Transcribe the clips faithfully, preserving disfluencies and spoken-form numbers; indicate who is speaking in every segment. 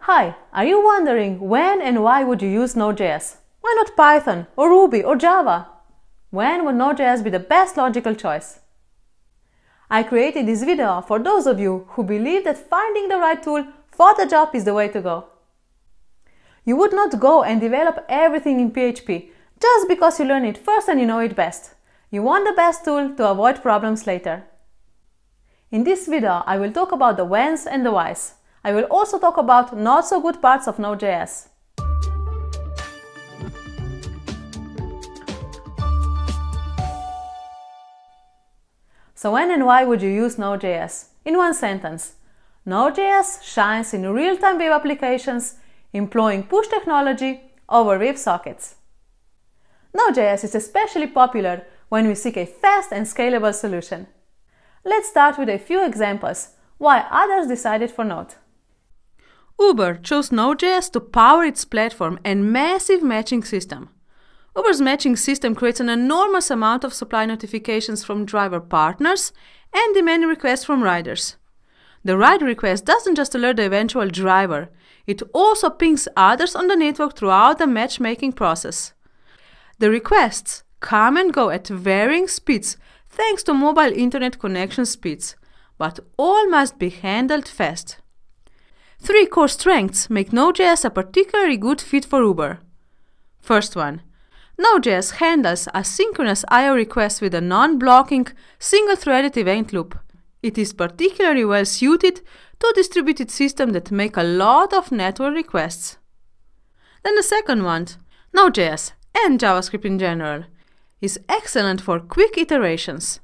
Speaker 1: Hi, are you wondering when and why would you use Node.js? Why not Python or Ruby or Java? When would Node.js be the best logical choice? I created this video for those of you who believe that finding the right tool for the job is the way to go. You would not go and develop everything in P H P just because you learn it first and you know it best. You want the best tool to avoid problems later. In this video, I will talk about the whens and the whys. I will also talk about not so good parts of Node.js. So when and why would you use Node.js? In one sentence, Node.js shines in real-time web applications, employing push technology over WebSockets. Node.js is especially popular when we seek a fast and scalable solution. Let's start with a few examples why others decided for Node.
Speaker 2: Uber chose Node.js to power its platform and massive matching system. Uber's matching system creates an enormous amount of supply notifications from driver partners and demand requests from riders. The ride request doesn't just alert the eventual driver, it also pings others on the network throughout the matchmaking process. The requests come and go at varying speeds thanks to mobile internet connection speeds, but all must be handled fast. Three core strengths make Node.js a particularly good fit for Uber. First one, Node.js handles asynchronous I O requests with a non-blocking, single-threaded event loop. It is particularly well suited to distributed systems that make a lot of network requests. Then the second one, Node.js and JavaScript in general is excellent for quick iterations.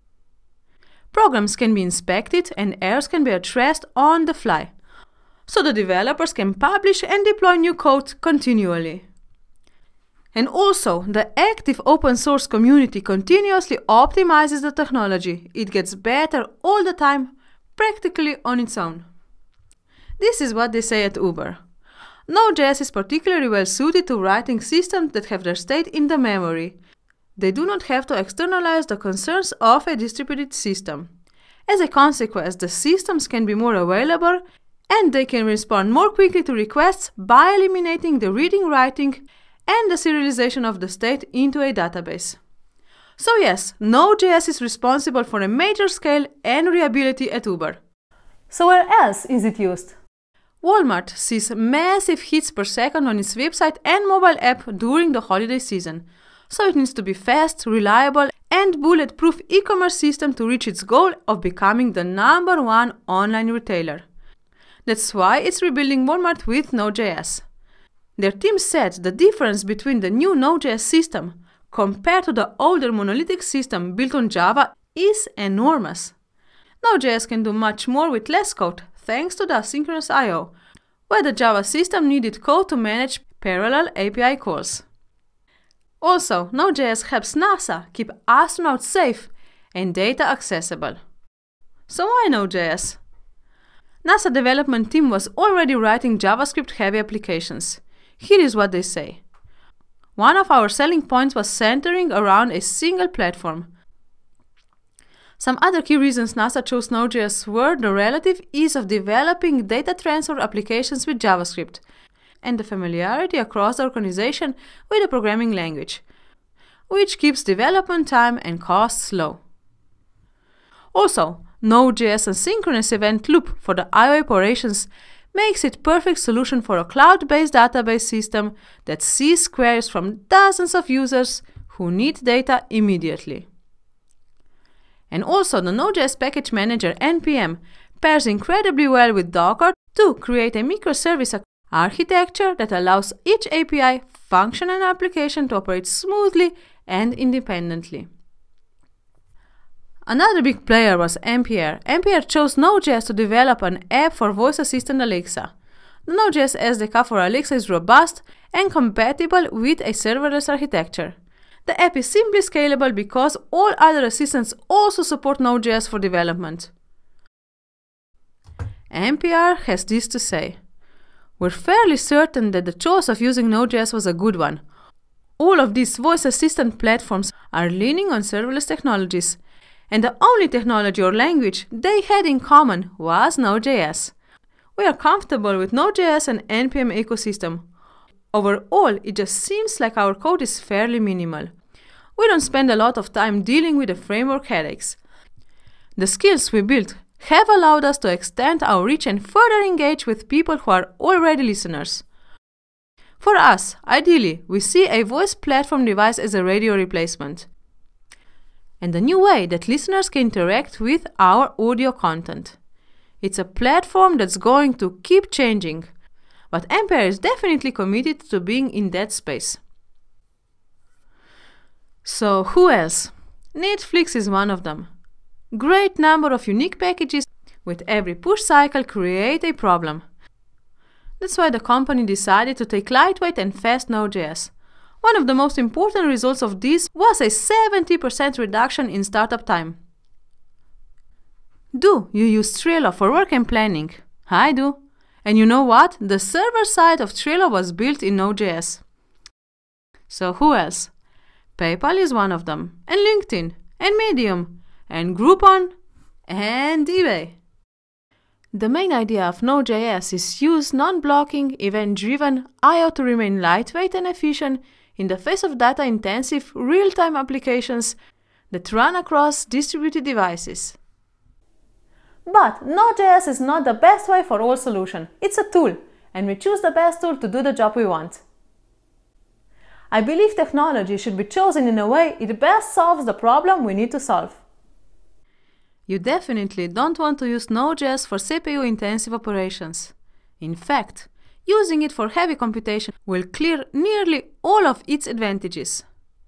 Speaker 2: Programs can be inspected and errors can be addressed on the fly, so the developers can publish and deploy new code continually. And also, the active open source community continuously optimizes the technology. It gets better all the time, practically on its own. This is what they say at Uber. Node.js is particularly well suited to writing systems that have their state in the memory. They do not have to externalize the concerns of a distributed system. As a consequence, the systems can be more available and they can respond more quickly to requests by eliminating the reading, writing, and the serialization of the state into a database. So yes, Node.js is responsible for a major scale and reliability at Uber.
Speaker 1: So where else is it used?
Speaker 2: Walmart sees massive hits per second on its website and mobile app during the holiday season, so it needs to be fast, reliable, and bulletproof e-commerce system to reach its goal of becoming the number one online retailer. That's why it's rebuilding Walmart with Node.js. Their team said the difference between the new Node.js system compared to the older monolithic system built on Java is enormous. Node.js can do much more with less code thanks to the asynchronous I O, where the Java system needed code to manage parallel A P I calls. Also, Node.js helps NASA keep astronauts safe and data accessible. So why Node.js? NASA development team was already writing JavaScript-heavy applications. Here is what they say. One of our selling points was centering around a single platform. Some other key reasons NASA chose Node.js were the relative ease of developing data transfer applications with JavaScript and the familiarity across the organization with the programming language, which keeps development time and costs low. Also, Node.js asynchronous event loop for the I O operations makes it a perfect solution for a cloud-based database system that sees queries from dozens of users who need data immediately. And also, the Node.js package manager N P M pairs incredibly well with Docker to create a microservice architecture that allows each A P I, function, and application to operate smoothly and independently. Another big player was Ampere. Ampere chose Node.js to develop an app for voice assistant Alexa. The Node.js S D K for Alexa is robust and compatible with a serverless architecture. The app is simply scalable because all other assistants also support Node.js for development. Ampere has this to say. We're fairly certain that the choice of using Node.js was a good one. All of these voice assistant platforms are leaning on serverless technologies, and the only technology or language they had in common was Node.js. We are comfortable with Node.js and N P M ecosystem. Overall, it just seems like our code is fairly minimal. We don't spend a lot of time dealing with the framework headaches. The skills we built have allowed us to extend our reach and further engage with people who are already listeners. For us, ideally, we see a voice platform device as a radio replacement, and a new way that listeners can interact with our audio content. It's a platform that's going to keep changing, but Ampere is definitely committed to being in that space. So who else? Netflix is one of them. Great number of unique packages with every push cycle create a problem. That's why the company decided to take lightweight and fast Node.js. One of the most important results of this was a seventy percent reduction in startup time. Do you use Trello for work and planning? I do. And you know what? The server side of Trello was built in Node.js. So who else? PayPal is one of them, and LinkedIn, and Medium, and Groupon, and eBay. The main idea of Node.js is use non-blocking, event-driven I O to remain lightweight and efficient in the face of data-intensive, real-time applications that run across distributed devices.
Speaker 1: But Node.js is not the best way for all solution. It's a tool, and we choose the best tool to do the job we want. I believe technology should be chosen in a way it best solves the problem we need to solve.
Speaker 2: You definitely don't want to use Node.js for C P U-intensive operations. In fact, using it for heavy computation will clear nearly all of its advantages.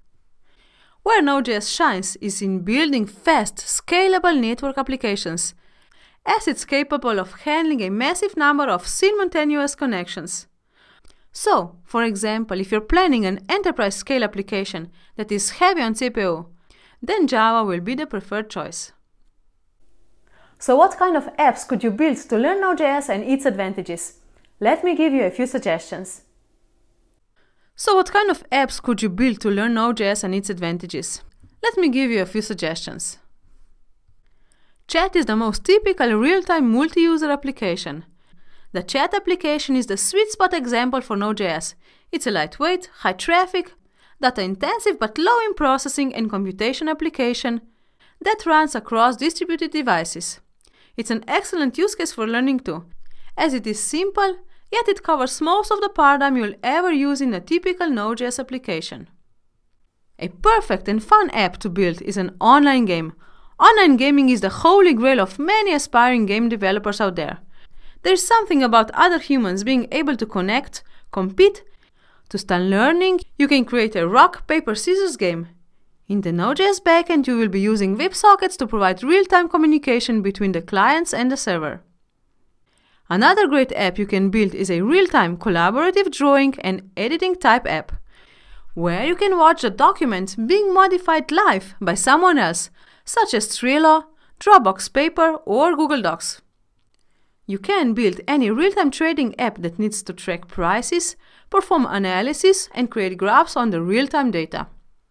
Speaker 2: Where Node.js shines is in building fast, scalable network applications, as it's capable of handling a massive number of simultaneous connections. So, for example, if you're planning an enterprise-scale application that is heavy on C P U, then Java will be the preferred choice.
Speaker 1: So what kind of apps could you build to learn Node.js and its advantages? Let me give you a few suggestions.
Speaker 2: So what kind of apps could you build to learn Node.js and its advantages? Let me give you a few suggestions. Chat is the most typical real-time multi-user application. The chat application is the sweet spot example for Node.js. It's a lightweight, high-traffic, data-intensive but low in processing and computation application that runs across distributed devices. It's an excellent use case for learning too, as it is simple, yet it covers most of the paradigm you'll ever use in a typical Node.js application. A perfect and fun app to build is an online game. Online gaming is the holy grail of many aspiring game developers out there. There's something about other humans being able to connect, compete. To start learning, you can create a rock, paper, scissors game. In the Node.js backend, you will be using WebSockets to provide real-time communication between the clients and the server. Another great app you can build is a real-time collaborative drawing and editing type app, where you can watch the document being modified live by someone else, such as Trello, Dropbox Paper, or Google Docs. You can build any real-time trading app that needs to track prices, perform analysis, and create graphs on the real-time data.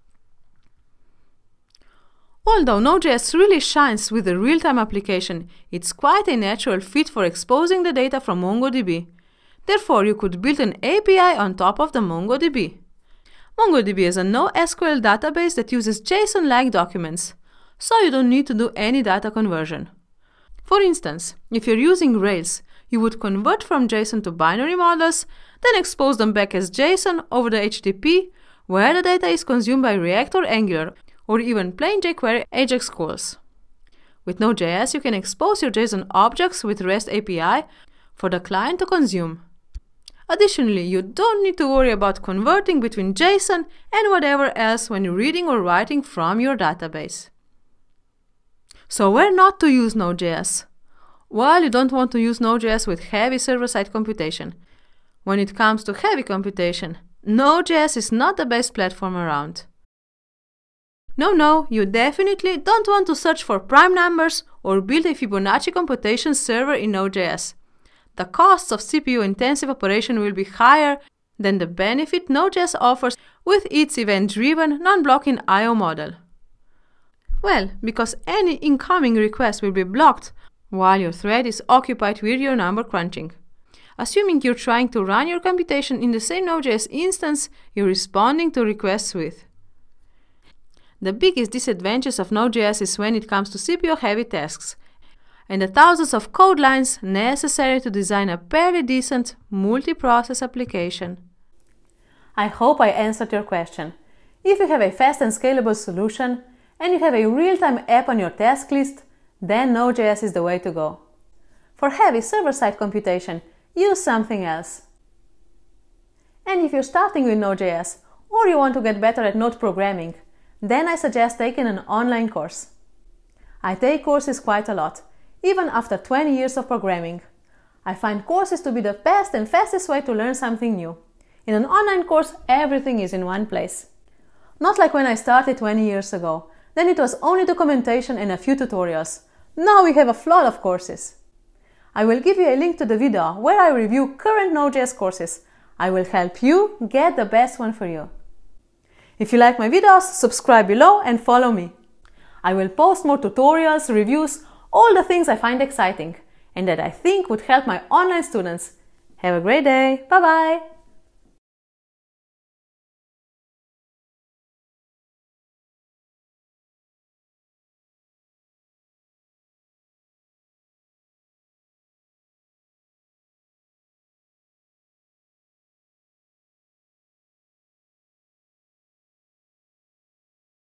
Speaker 2: Although Node.js really shines with the real-time application, it's quite a natural fit for exposing the data from MongoDB. Therefore, you could build an A P I on top of the MongoDB. MongoDB is a NoSQL database that uses JSON-like documents, so you don't need to do any data conversion. For instance, if you're using Rails, you would convert from JSON to binary models, then expose them back as JSON over the H T T P, where the data is consumed by React or Angular, or even plain jQuery Ajax calls. With Node.js, you can expose your JSON objects with REST A P I for the client to consume. Additionally, you don't need to worry about converting between JSON and whatever else when you're reading or writing from your database. So where not to use Node.js? Well, you don't want to use Node.js with heavy server-side computation. When it comes to heavy computation, Node.js is not the best platform around. No, no, you definitely don't want to search for prime numbers or build a Fibonacci computation server in Node.js. The costs of C P U-intensive operation will be higher than the benefit Node.js offers with its event-driven, non-blocking I O model. Well, because any incoming request will be blocked while your thread is occupied with your number crunching. assuming you're trying to run your computation in the same Node.js instance you're responding to requests with. The biggest disadvantage of Node.js is when it comes to C P U-heavy tasks, and the thousands of code lines necessary to design a fairly decent multi-process application.
Speaker 1: I hope I answered your question. If you have a fast and scalable solution, and you have a real-time app on your task list, then Node.js is the way to go. For heavy server-side computation, use something else. And if you're starting with Node.js, or you want to get better at Node programming, then I suggest taking an online course. I take courses quite a lot, even after twenty years of programming. I find courses to be the best and fastest way to learn something new. In an online course, everything is in one place. Not like when I started twenty years ago. Then it was only documentation and a few tutorials. Now we have a flood of courses. I will give you a link to the video where I review current Node.js courses. I will help you get the best one for you. If you like my videos, subscribe below and follow me. I will post more tutorials, reviews, all the things I find exciting and that I think would help my online students. Have a great day. Bye bye.